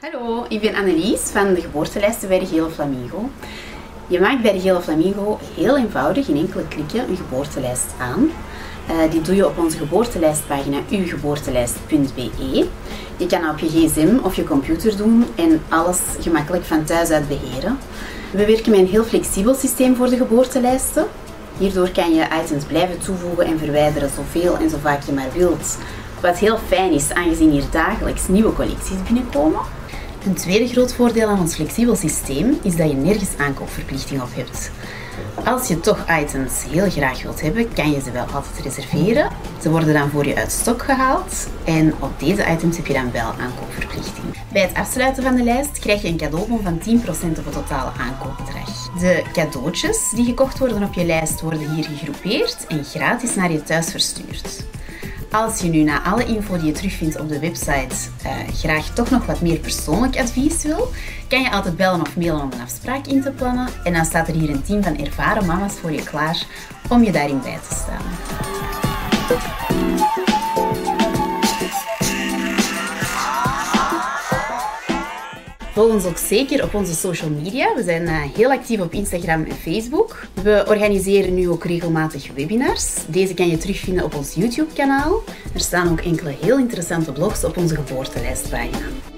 Hallo, ik ben Annelies van de geboortelijsten bij de Gele Flamingo. Je maakt bij de Gele Flamingo heel eenvoudig in enkele klikken een geboortelijst aan. Die doe je op onze geboortelijstpagina uwgeboortelijst.be. Je kan dat op je gsm of je computer doen en alles gemakkelijk van thuis uit beheren. We werken met een heel flexibel systeem voor de geboortelijsten. Hierdoor kan je items blijven toevoegen en verwijderen zoveel en zo vaak je maar wilt. Wat heel fijn is, aangezien hier dagelijks nieuwe collecties binnenkomen. Een tweede groot voordeel aan ons flexibel systeem is dat je nergens aankoopverplichting op hebt. Als je toch items heel graag wilt hebben, kan je ze wel altijd reserveren. Ze worden dan voor je uit stok gehaald en op deze items heb je dan wel aankoopverplichting. Bij het afsluiten van de lijst krijg je een cadeaubon van 10% op het totale aankoopbedrag. De cadeautjes die gekocht worden op je lijst worden hier gegroepeerd en gratis naar je thuis verstuurd. Als je nu na alle info die je terugvindt op de website graag toch nog wat meer persoonlijk advies wil, kan je altijd bellen of mailen om een afspraak in te plannen. En dan staat er hier een team van ervaren mama's voor je klaar om je daarin bij te staan. Volg ons ook zeker op onze social media. We zijn heel actief op Instagram en Facebook. We organiseren nu ook regelmatig webinars. Deze kan je terugvinden op ons YouTube-kanaal. Er staan ook enkele heel interessante blogs op onze geboortelijstpagina.